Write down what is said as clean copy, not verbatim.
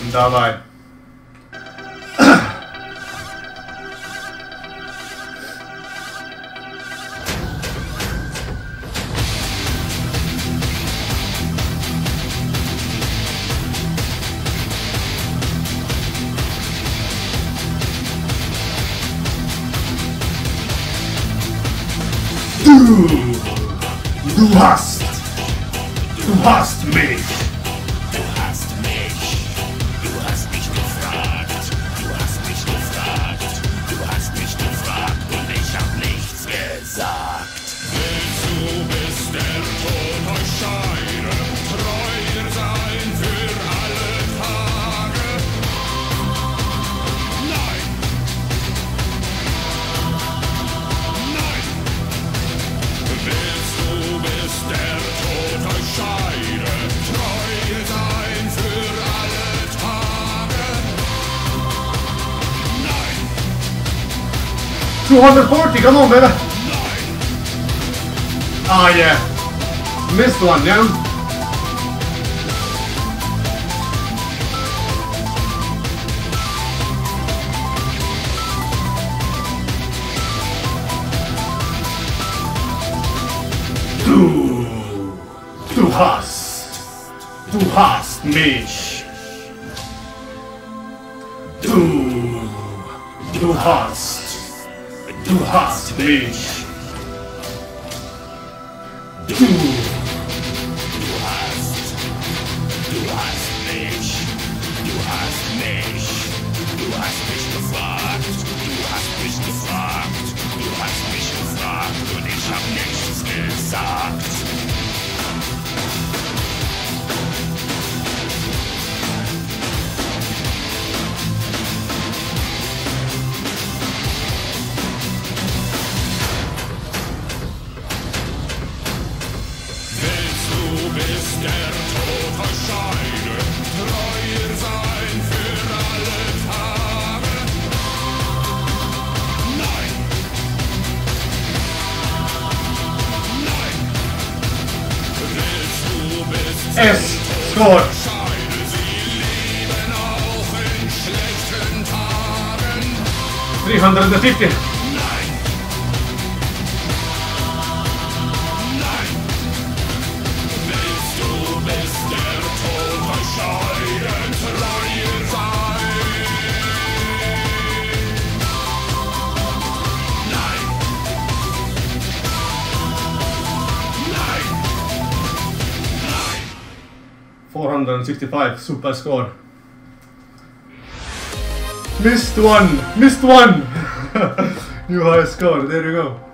Давай. Du hast mich. Du hast mich. Du hast mich gefragt. Du hast mich gefragt. Du hast mich gefragt und ich hab nichts gesagt. Willst du bis der Tod euch scheide, treuer sein für alle Tage? Nein. Nein. Willst du bis der Tod euch scheide, treuer sein für alle Tage? Nein. 240, come on, baby. Nein. Ah, yeah. Missed one, yeah? Du hast mich. Du hast mich. Du hast mich. Du hast mich. Du hast mich gefragt. Du hast mich gefragt. Du hast mich gefragt und ich hab nichts gesagt. Bis der Tod euch scheide, treuer sein für alle Tage. Nein. Nein. Willst du bis Es scored. scheide, sie leben auch in schlechten Tagen. 350. Nein. Nein. Willst du bis der Tod euch scheide, treuer sein? Nein. Nein. Nein. 465, super score. Missed one. New high score, there you go.